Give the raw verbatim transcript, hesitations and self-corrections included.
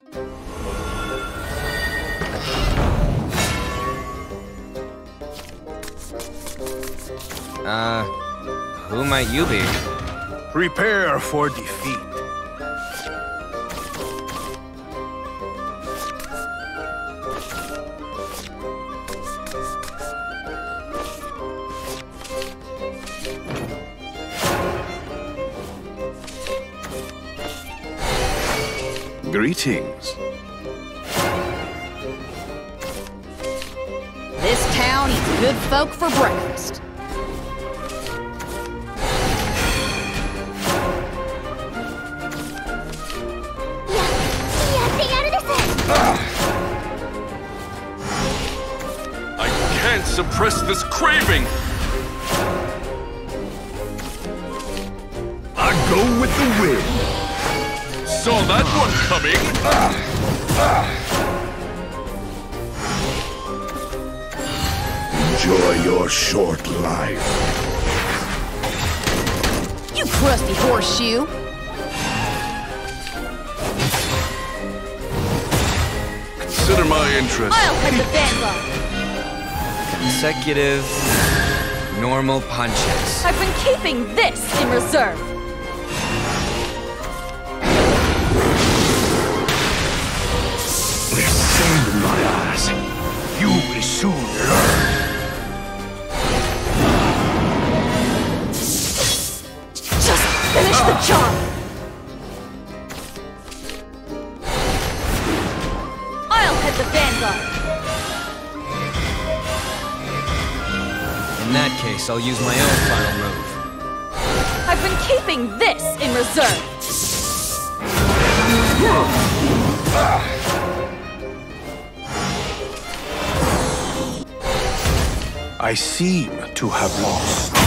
Uh, who might you be? Prepare for defeat. Greetings. This town eats good folk for breakfast. I can't suppress this craving! I go with the wind. Saw that one coming! Enjoy your short life. You crusty horseshoe! Consider my interest. I'll head the vanguard! Consecutive, normal punches. I've been keeping this in reserve! With sand in my eyes, you will soon learn. Just finish the job! I'll head the vanguard! In that case, I'll use my own final move. I've been keeping this in reserve! I seem to have lost.